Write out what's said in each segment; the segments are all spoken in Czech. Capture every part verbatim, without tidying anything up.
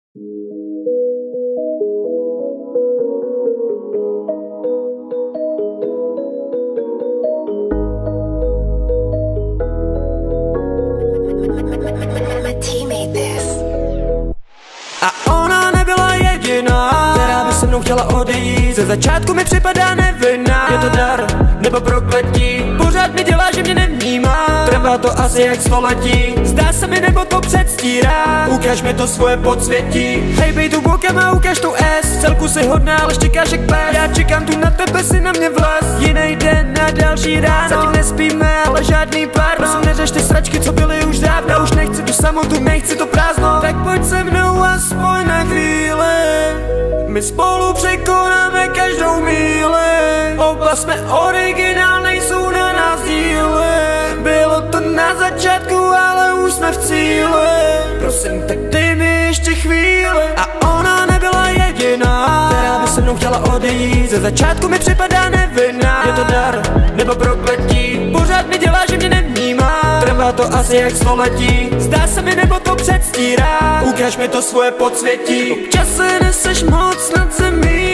A ona nebyla jediná, která by se mnou chtěla odejít. Ze začátku mi připadá nevinná. Je to dar nebo prokletí, pořád mi dělá, že mě nevnímá. Trvá to asi jak století, zdá se mi nebo to předstírá. Ukaž mi to svoje podsvětí. Hej, bej tu bokem a ukaž tu S. Celku si hodná, ale štěkáš jak pes. Já čekám tu na tebe, si na mě vlez. Jiný den na další ráno, zatím nespíme, ale žádný pár. Prosím, neřeš ty sračky, co byly už dávno. Já už nechci tu samotu, nechci to prázdno. Tak pojď se mnou aspoň na chvíli, my spolu překonáme každou míli. Oba jsme originál, nejsou na nás díly. Bylo to na začátku, ale už jsme v cíli. Prosím, tak dej mi ještě chvíli. A ona nebyla jediná, která by se mnou chtěla odejít. Ze začátku mi připadá nevinná. Je to dar nebo prokletí, pořád mi dělá, že mě nevnímá. Trvá to asi jak století, zdá se mi nebo to předstírá. Ukaž mi to svoje podsvětí. Občas se neseš moc nad zemí,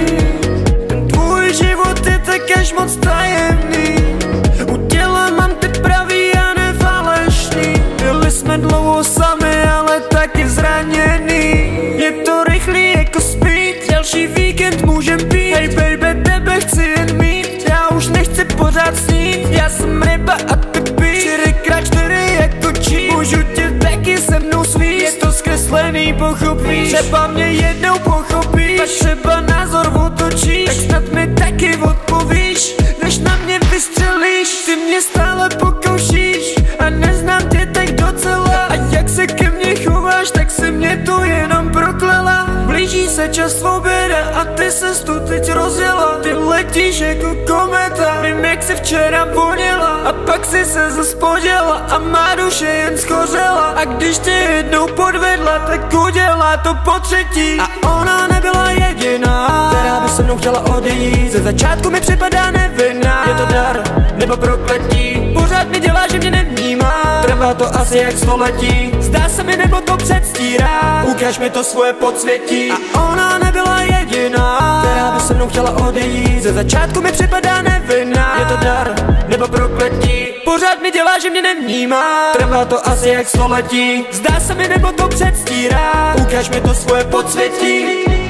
ten tvůj život je tak až moc tajemný. U těla mám ty pravý a nefalešný. Byli jsme dlouho sami, ale taky zraněný. Je to rychlý jako speed, další víkend můžem být. Hej baby, tebe chci jen mít, já už nechci pořád snít. Já jsem ryba a ty pít, čtyři krát čtyři jako cheat. Můžu tě taky se mnou svít, je to zkreslený, pochopíš. Třeba mě jednou pochopíš, tak třeba názor otočíš. Tak snad mi taky odpovíš, než na mě vystřelíš. Ty mě stále pokoušíš a neznám tě tak docela. A jak se ke mně chováš, tak se mě to jenom proklela. Blíží se čas svoběda a ty ses tu teď rozjela. Ty letíš jako kometa, vím jak se včera voněla. A pak si se zas poděla a má duše jen schořela. A když tě jednou podvedla, tak udělá to po třetí. A ona nebyla jediná, která by se mnou chtěla odejít. Ze začátku mi připadá nevinná. Je to dar nebo prokletí, pořád mi dělá, že mě nevnímá. Trvá to asi jak století, zdá se mi nebo to předstírá. Ukaž mi to svoje podsvětí. A ona nebyla jediná, která by se mnou chtěla odejít. Ze začátku mi připadá nevinná. Je to dar nebo prokletí, pořád mi dělá, že mě nevnímá. Trvá to asi jak století, zdá se mi nebo to předstírá. Ukaž mi to svoje podsvětí.